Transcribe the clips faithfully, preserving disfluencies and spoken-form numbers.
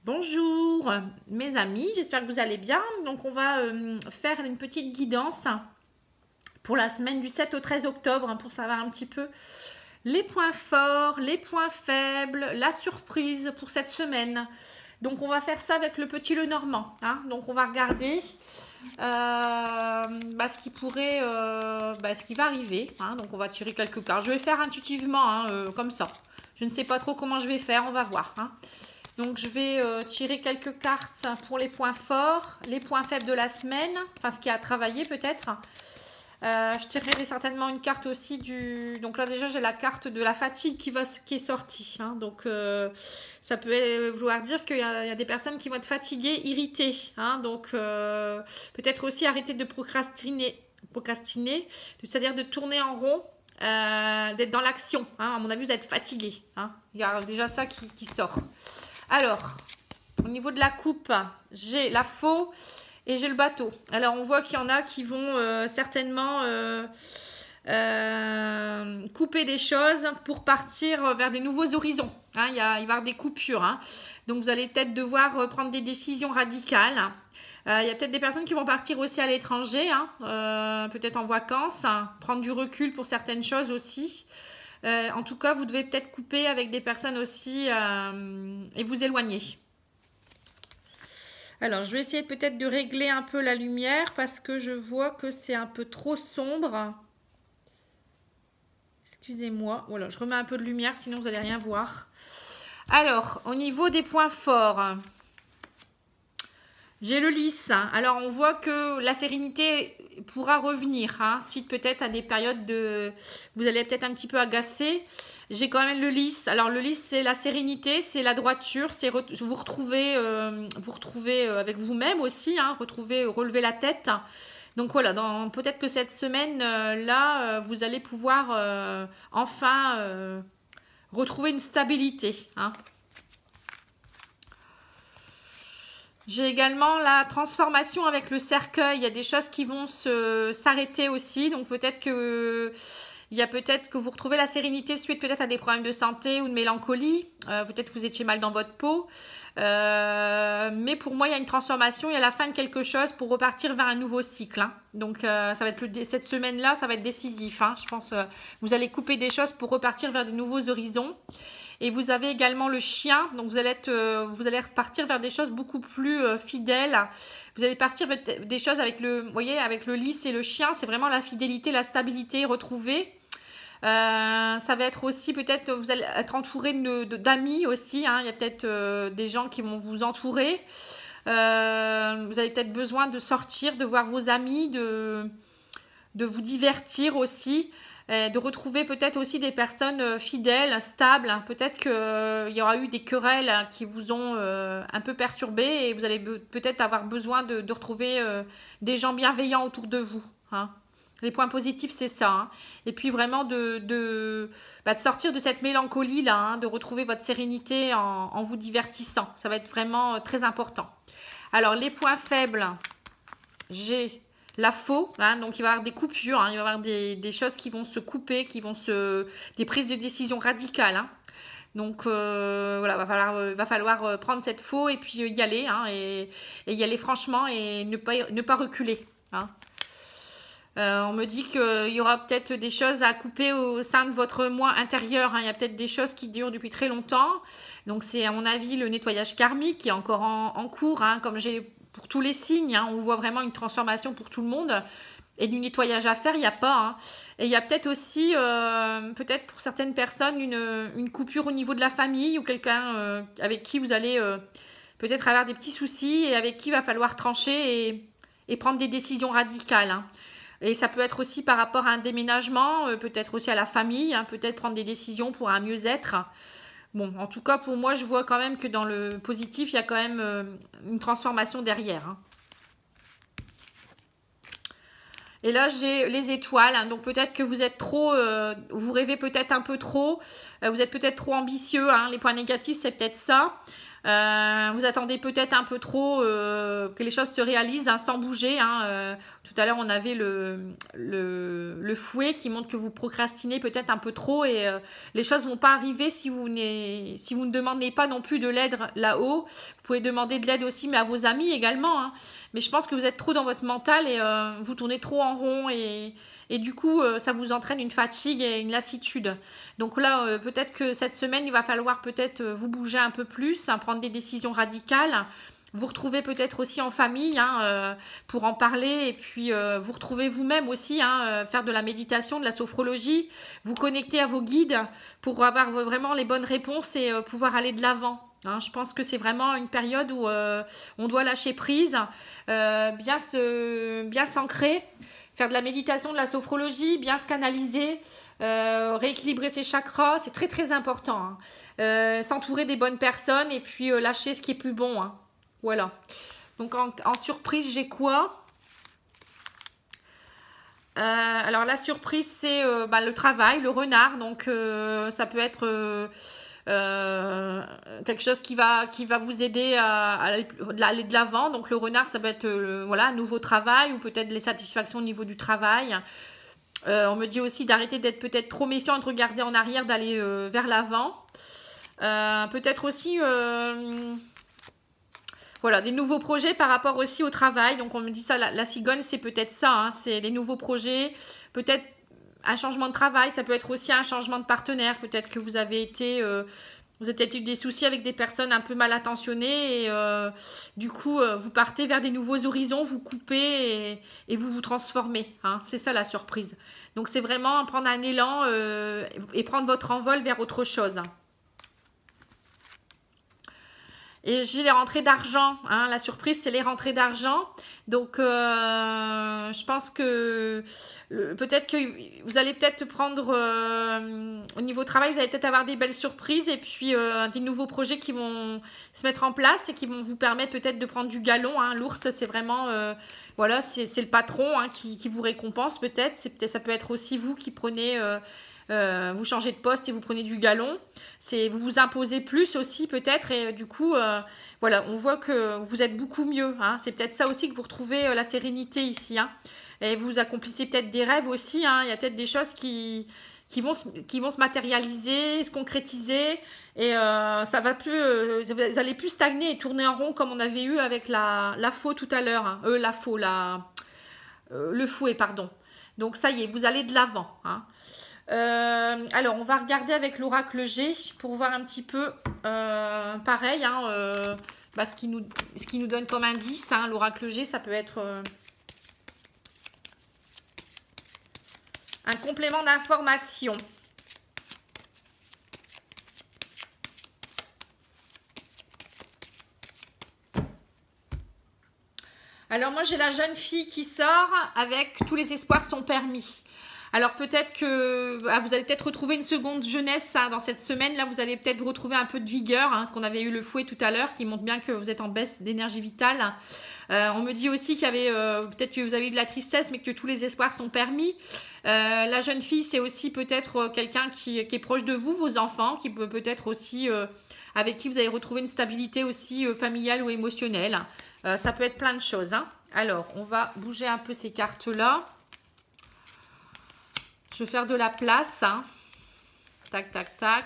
Bonjour mes amis, j'espère que vous allez bien. Donc on va euh, faire une petite guidance pour la semaine du sept au treize octobre hein, pour savoir un petit peu les points forts, les points faibles, la surprise pour cette semaine. Donc on va faire ça avec le petit Lenormand. Hein. Donc on va regarder euh, bah, ce qui pourrait, euh, bah, ce qui va arriver. Hein. Donc on va tirer quelques cartes. Je vais faire intuitivement hein, euh, comme ça. Je ne sais pas trop comment je vais faire, on va voir. Hein. Donc je vais euh, tirer quelques cartes pour les points forts, les points faibles de la semaine, enfin ce qui a travaillé peut-être. Euh, je tirerai certainement une carte aussi du... Donc là déjà j'ai la carte de la fatigue qui, va... qui est sortie. Hein. Donc euh, ça peut vouloir dire qu'il y, y a des personnes qui vont être fatiguées, irritées. Hein. Donc euh, peut-être aussi arrêter de procrastiner, procrastiner c'est-à-dire de tourner en rond. Euh, d'être dans l'action. Hein. À mon avis vous êtes fatigué. Hein. Il y a déjà ça qui, qui sort. Alors, au niveau de la coupe, j'ai la faux et j'ai le bateau. Alors, on voit qu'il y en a qui vont euh, certainement euh, euh, couper des choses pour partir vers des nouveaux horizons. Hein, il, y a, il va y avoir des coupures. Hein. Donc, vous allez peut-être devoir prendre des décisions radicales. Euh, il y a peut-être des personnes qui vont partir aussi à l'étranger, hein, euh, peut-être en vacances, hein, prendre du recul pour certaines choses aussi. Euh, en tout cas, vous devez peut-être couper avec des personnes aussi euh, et vous éloigner. Alors, je vais essayer peut-être de régler un peu la lumière parce que je vois que c'est un peu trop sombre. Excusez-moi. Voilà, je remets un peu de lumière, sinon vous n'allez rien voir. Alors, au niveau des points forts, j'ai le lys. Alors, on voit que la sérénité pourra revenir, hein, suite peut-être à des périodes de... Vous allez peut-être un petit peu agacer. J'ai quand même le lys. Alors, le lys, c'est la sérénité, c'est la droiture, c'est re... vous retrouver, euh, vous retrouver avec vous-même aussi, hein, retrouver, relever la tête. Donc, voilà, dans... peut-être que cette semaine-là, euh, vous allez pouvoir euh, enfin euh, retrouver une stabilité, hein. J'ai également la transformation avec le cercueil. Il y a des choses qui vont s'arrêter aussi. Donc peut-être que il y a peut-être que vous retrouvez la sérénité suite peut-être à des problèmes de santé ou de mélancolie. Euh, peut-être que vous étiez mal dans votre peau. Euh, mais pour moi, il y a une transformation. Il y a la fin de quelque chose pour repartir vers un nouveau cycle. Hein. Donc euh, ça va être le, cette semaine-là, ça va être décisif. Hein. Je pense que euh, vous allez couper des choses pour repartir vers de nouveaux horizons. Et vous avez également le chien, donc vous allez, être, euh, vous allez repartir vers des choses beaucoup plus euh, fidèles. Vous allez partir vers des choses avec le, vous voyez, avec le lys et le chien, c'est vraiment la fidélité, la stabilité retrouvée. Euh, ça va être aussi peut-être, vous allez être entouré d'amis aussi, hein. Il y a peut-être euh, des gens qui vont vous entourer. Euh, vous avez peut-être besoin de sortir, de voir vos amis, de, de vous divertir aussi. De retrouver peut-être aussi des personnes fidèles, stables. Peut-être qu'il euh, y aura eu des querelles qui vous ont euh, un peu perturbé et vous allez peut-être avoir besoin de, de retrouver euh, des gens bienveillants autour de vous. Hein. Les points positifs, c'est ça. Hein. Et puis vraiment de, de, bah, de sortir de cette mélancolie-là, hein, de retrouver votre sérénité en, en vous divertissant. Ça va être vraiment euh, très important. Alors, les points faibles, j'ai... la faux, hein, donc il va y avoir des coupures, hein, il va y avoir des, des choses qui vont se couper, qui vont se... des prises de décision radicales. Hein. Donc euh, voilà, va falloir, euh, va falloir prendre cette faux et puis y aller, hein, et, et y aller franchement et ne pas, ne pas reculer. Hein. Euh, on me dit qu'il y aura peut-être des choses à couper au sein de votre moi intérieur. Hein. Il y a peut-être des choses qui durent depuis très longtemps. Donc c'est à mon avis le nettoyage karmique qui est encore en, en cours, hein, comme j'ai... pour tous les signes, hein, on voit vraiment une transformation pour tout le monde. Et du nettoyage à faire, il n'y a pas. Hein. Et il y a peut-être aussi, euh, peut-être pour certaines personnes, une, une coupure au niveau de la famille ou quelqu'un euh, avec qui vous allez euh, peut-être avoir des petits soucis et avec qui il va falloir trancher et, et prendre des décisions radicales. Hein. Et ça peut être aussi par rapport à un déménagement, euh, peut-être aussi à la famille, hein, peut-être prendre des décisions pour un mieux-être. Bon, en tout cas, pour moi, je vois quand même que dans le positif, il y a quand même euh, une transformation derrière. Hein. Et là, j'ai les étoiles. Hein, donc, peut-être que vous êtes trop... Euh, vous rêvez peut-être un peu trop. Euh, vous êtes peut-être trop ambitieux. Hein, les points négatifs, c'est peut-être ça. Euh, vous attendez peut-être un peu trop euh, que les choses se réalisent hein, sans bouger. Hein, euh, tout à l'heure, on avait le, le, le fouet qui montre que vous procrastinez peut-être un peu trop et euh, les choses ne vont pas arriver si vous, si vous ne demandez pas non plus de l'aide là-haut. Vous pouvez demander de l'aide aussi, mais à vos amis également. Hein. Mais je pense que vous êtes trop dans votre mental et euh, vous tournez trop en rond et... Et du coup, euh, ça vous entraîne une fatigue et une lassitude. Donc là, euh, peut-être que cette semaine, il va falloir peut-être euh, vous bouger un peu plus, hein, prendre des décisions radicales. Vous retrouvez peut-être aussi en famille hein, euh, pour en parler. Et puis, euh, vous retrouvez vous-même aussi, hein, euh, faire de la méditation, de la sophrologie. Vous connecter à vos guides pour avoir vraiment les bonnes réponses et euh, pouvoir aller de l'avant. Hein, je pense que c'est vraiment une période où euh, on doit lâcher prise, euh, bien se, bien s'ancrer. Faire de la méditation, de la sophrologie, bien se canaliser, euh, rééquilibrer ses chakras, c'est très très important. Hein. Euh, s'entourer des bonnes personnes et puis euh, lâcher ce qui est plus bon. Hein. Voilà. Donc en, en surprise, j'ai quoi euh, Alors la surprise, c'est euh, bah, le travail, le renard. Donc euh, ça peut être... Euh, Euh, quelque chose qui va, qui va vous aider à, à aller de l'avant. Donc le renard, ça peut être euh, voilà, un nouveau travail ou peut-être les satisfactions au niveau du travail. Euh, on me dit aussi d'arrêter d'être peut-être trop méfiant, de regarder en arrière, d'aller euh, vers l'avant. Euh, peut-être aussi euh, voilà, des nouveaux projets par rapport aussi au travail. Donc on me dit ça, la, la cigogne, c'est peut-être ça. Hein, c'est des nouveaux projets, peut-être un changement de travail, ça peut être aussi un changement de partenaire. Peut-être que vous avez été, euh, vous avez peut-être eu des soucis avec des personnes un peu mal intentionnées et euh, du coup, euh, vous partez vers des nouveaux horizons, vous coupez et, et vous vous transformez. Hein. C'est ça la surprise. Donc, c'est vraiment prendre un élan euh, et prendre votre envol vers autre chose. Et j'ai les rentrées d'argent. Hein. La surprise, c'est les rentrées d'argent. Donc, euh, je pense que peut-être que vous allez peut-être prendre, euh, au niveau travail, vous allez peut-être avoir des belles surprises et puis euh, des nouveaux projets qui vont se mettre en place et qui vont vous permettre peut-être de prendre du galon. Hein. L'ours, c'est vraiment, euh, voilà, c'est le patron hein, qui, qui vous récompense peut-être. Ça peut être aussi vous qui prenez... Euh, Euh, vous changez de poste et vous prenez du galon. C'est vous vous imposez plus aussi peut-être et euh, du coup, euh, voilà, on voit que vous êtes beaucoup mieux. Hein. C'est peut-être ça aussi que vous retrouvez euh, la sérénité ici. Hein. Et vous accomplissez peut-être des rêves aussi. Hein. Il y a peut-être des choses qui, qui, vont se, qui vont se matérialiser, se concrétiser et euh, ça va plus, euh, vous allez plus stagner et tourner en rond comme on avait eu avec la, la faux tout à l'heure. Hein. Euh, la faux, la, euh, le fouet, pardon. Donc ça y est, vous allez de l'avant. Hein. Euh, alors, on va regarder avec l'oracle G pour voir un petit peu, euh, pareil, hein, euh, bah, ce, qui nous, ce qui nous donne comme indice. Hein, l'oracle G, ça peut être euh, un complément d'information. Alors, moi, j'ai la jeune fille qui sort avec « Tous les espoirs sont permis ». Alors peut-être que ah, vous allez peut-être retrouver une seconde jeunesse hein, dans cette semaine. Là, vous allez peut-être retrouver un peu de vigueur. Hein, parce qu'on avait eu le fouet tout à l'heure qui montre bien que vous êtes en baisse d'énergie vitale. Euh, on me dit aussi qu'il y avait euh, peut-être que vous avez eu de la tristesse, mais que tous les espoirs sont permis. Euh, la jeune fille, c'est aussi peut-être quelqu'un qui, qui est proche de vous, vos enfants, qui peut peut-être aussi euh, avec qui vous allez retrouver une stabilité aussi euh, familiale ou émotionnelle. Euh, ça peut être plein de choses. Hein. Alors, on va bouger un peu ces cartes-là. Je vais faire de la place. Hein. Tac, tac, tac.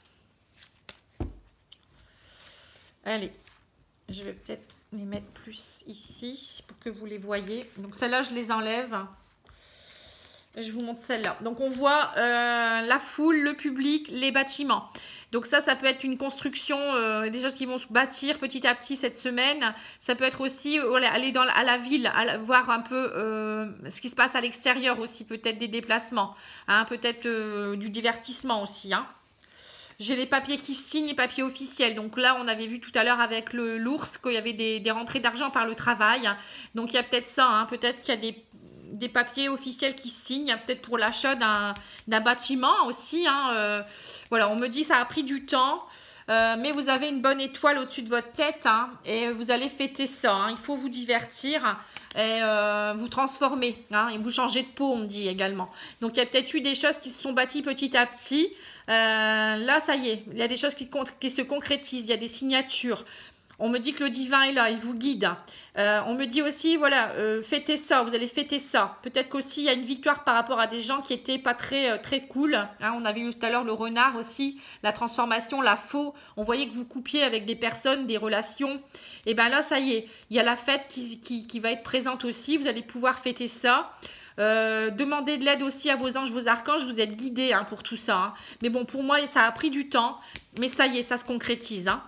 Allez, je vais peut-être les mettre plus ici pour que vous les voyez. Donc, celles-là, je les enlève. Et je vous montre celle-là. Donc, on voit euh, la foule, le public, les bâtiments. Donc ça, ça peut être une construction, euh, des choses qui vont se bâtir petit à petit cette semaine. Ça peut être aussi euh, aller dans, à la ville, à, voir un peu euh, ce qui se passe à l'extérieur aussi, peut-être des déplacements, hein, peut-être euh, du divertissement aussi. Hein. J'ai les papiers qui signent, les papiers officiels. Donc là, on avait vu tout à l'heure avec l'ours qu'il y avait des, des rentrées d'argent par le travail. Donc il y a peut-être ça, hein, peut-être qu'il y a des... des papiers officiels qui signent, peut-être pour l'achat d'un bâtiment aussi. Hein, euh, voilà, on me dit ça a pris du temps. Euh, mais vous avez une bonne étoile au-dessus de votre tête hein, et vous allez fêter ça. Hein. Il faut vous divertir et euh, vous transformer. Hein, et vous changer de peau, on me dit également. Donc, il y a peut-être eu des choses qui se sont bâties petit à petit. Euh, là, ça y est, il y a des choses qui, qui se concrétisent. Il y a des signatures. On me dit que le divin est là, il vous guide. Euh, on me dit aussi, voilà, euh, fêtez ça, vous allez fêter ça. Peut-être qu'aussi, il y a une victoire par rapport à des gens qui étaient pas très, euh, très cool. Hein, on avait eu tout à l'heure le renard aussi, la transformation, la faux. On voyait que vous coupiez avec des personnes, des relations. Et bien là, ça y est, il y a la fête qui, qui, qui va être présente aussi. Vous allez pouvoir fêter ça. Euh, demandez de l'aide aussi à vos anges, vos archanges. Vous êtes guidés hein, pour tout ça. Hein. Mais bon, pour moi, ça a pris du temps. Mais ça y est, ça se concrétise. Hein.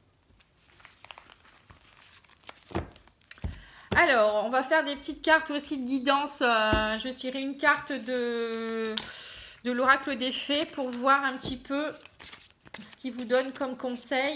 Alors, on va faire des petites cartes aussi de guidance. Euh, je vais tirer une carte de, de l'oracle des fées pour voir un petit peu ce qu'il vous donne comme conseil.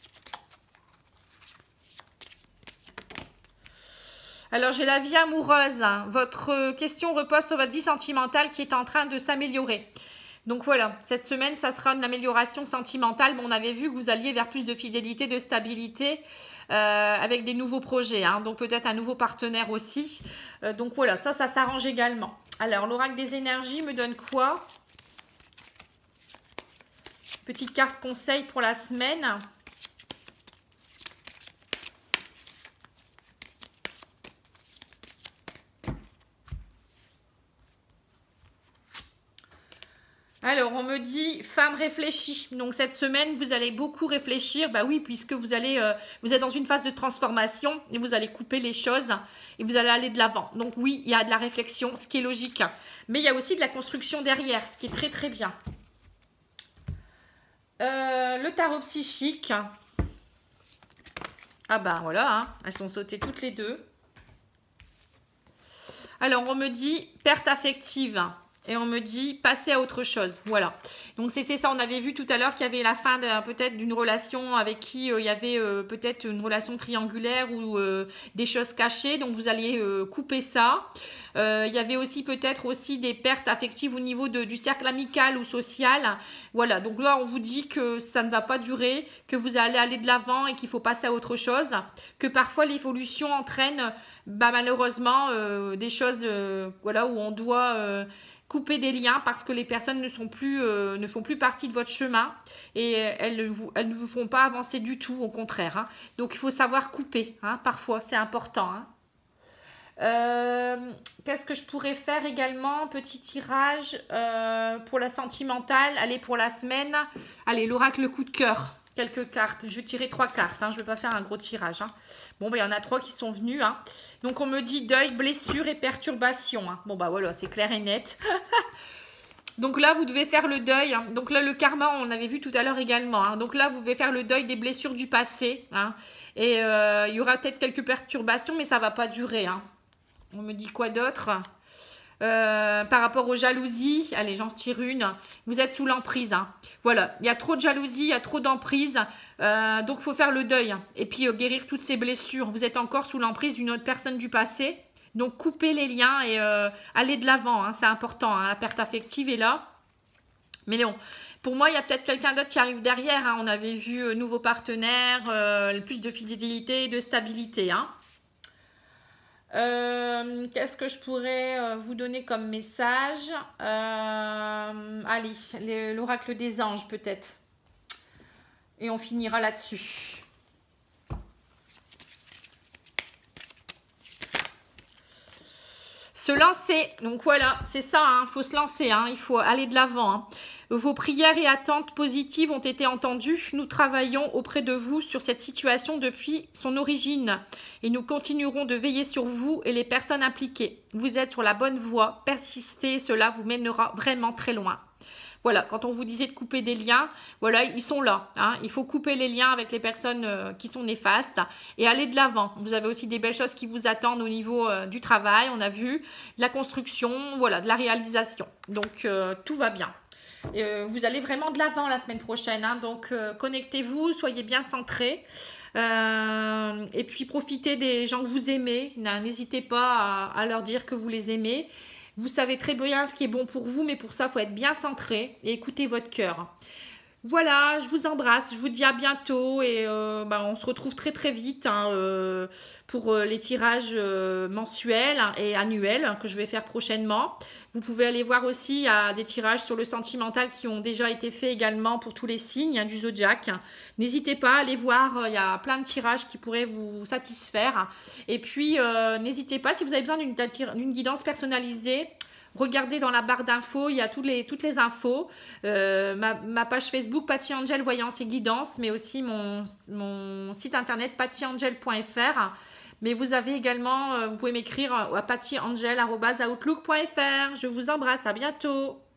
Alors, j'ai la vie amoureuse. Votre question repose sur votre vie sentimentale qui est en train de s'améliorer. Donc voilà, cette semaine, ça sera une amélioration sentimentale. Bon, on avait vu que vous alliez vers plus de fidélité, de stabilité euh, avec des nouveaux projets. Hein, donc peut-être un nouveau partenaire aussi. Euh, donc voilà, ça, ça s'arrange également. Alors, l'oracle des énergies me donne quoi? Petite carte conseil pour la semaine. Alors, on me dit femme réfléchie. Donc, cette semaine, vous allez beaucoup réfléchir. Bah oui, puisque vous allez, euh, vous êtes dans une phase de transformation et vous allez couper les choses et vous allez aller de l'avant. Donc, oui, il y a de la réflexion, ce qui est logique. Mais il y a aussi de la construction derrière, ce qui est très, très bien. Euh, le tarot psychique. Ah bah voilà, hein, elles sont sautées toutes les deux. Alors, on me dit perte affective. Et on me dit, passez à autre chose. Voilà. Donc, c'était ça. On avait vu tout à l'heure qu'il y avait la fin peut-être d'une relation avec qui euh, il y avait euh, peut-être une relation triangulaire ou euh, des choses cachées. Donc, vous allez euh, couper ça. Euh, il y avait aussi peut-être aussi des pertes affectives au niveau de, du cercle amical ou social. Voilà. Donc, là, on vous dit que ça ne va pas durer, que vous allez aller de l'avant et qu'il faut passer à autre chose. Que parfois, l'évolution entraîne bah, malheureusement euh, des choses euh, voilà, où on doit... Euh, couper des liens parce que les personnes ne sont plus, euh, ne font plus partie de votre chemin et elles, vous, elles ne vous font pas avancer du tout, au contraire. Hein. Donc, il faut savoir couper, hein, parfois, c'est important. Hein. Euh, Qu'est-ce que je pourrais faire également? Petit tirage euh, pour la sentimentale. Allez, pour la semaine. Allez, l'oracle coup de cœur. Quelques cartes. Je vais tirer trois cartes. Hein. Je ne vais pas faire un gros tirage. Hein. Bon, ben, il y en a trois qui sont venus. Hein. Donc, on me dit deuil, blessure et perturbation. Hein. Bon, bah voilà, c'est clair et net. Donc là, vous devez faire le deuil. Hein. Donc là, le karma, on avait vu tout à l'heure également. Hein. Donc là, vous devez faire le deuil des blessures du passé. Hein. Et euh, il y aura peut-être quelques perturbations, mais ça ne va pas durer. Hein. On me dit quoi d'autre? Euh, par rapport aux jalousies, allez, j'en tire une. Vous êtes sous l'emprise. Hein. Voilà, il y a trop de jalousie, il y a trop d'emprise. Euh, donc, il faut faire le deuil. Et puis, euh, guérir toutes ces blessures. Vous êtes encore sous l'emprise d'une autre personne du passé. Donc, coupez les liens et euh, allez de l'avant. Hein, c'est important. Hein, la perte affective est là. Mais non. Pour moi, il y a peut-être quelqu'un d'autre qui arrive derrière. Hein. On avait vu euh, nouveau partenaire, euh, plus de fidélité, de stabilité. Hein. Euh, Qu'est-ce que je pourrais euh, vous donner comme message? euh, Allez, l'oracle des anges peut-être. Et on finira là-dessus. Se lancer. Donc voilà, c'est ça, il hein, faut se lancer, hein, il faut aller de l'avant. Hein. Vos prières et attentes positives ont été entendues. Nous travaillons auprès de vous sur cette situation depuis son origine. Et nous continuerons de veiller sur vous et les personnes impliquées. Vous êtes sur la bonne voie. Persistez, cela vous mènera vraiment très loin. Voilà, quand on vous disait de couper des liens, voilà, ils sont là. Hein. Il faut couper les liens avec les personnes euh, qui sont néfastes et aller de l'avant. Vous avez aussi des belles choses qui vous attendent au niveau euh, du travail, on a vu, de la construction, voilà, de la réalisation. Donc, euh, tout va bien. Euh, vous allez vraiment de l'avant la semaine prochaine. Hein. Donc, euh, connectez-vous, soyez bien centrés. Euh, et puis, profitez des gens que vous aimez. N'hésitez pas à, à leur dire que vous les aimez. Vous savez très bien ce qui est bon pour vous, mais pour ça, il faut être bien centré et écouter votre cœur. Voilà, je vous embrasse, je vous dis à bientôt et euh, bah, on se retrouve très très vite hein, euh, pour euh, les tirages euh, mensuels et annuels hein, que je vais faire prochainement. Vous pouvez aller voir aussi, il y a des tirages sur le sentimental qui ont déjà été faits également pour tous les signes hein, du zodiaque. N'hésitez pas à aller voir, il y a plein de tirages qui pourraient vous satisfaire. Et puis, euh, n'hésitez pas, si vous avez besoin d'une d'une guidance personnalisée, regardez dans la barre d'infos, il y a toutes les, toutes les infos. Euh, ma, ma page Facebook Patty Angel Voyance et Guidance, mais aussi mon, mon site internet patty angel point f r. Mais vous avez également, euh, vous pouvez m'écrire à patty angel arobase outlook point f r. Je vous embrasse, à bientôt.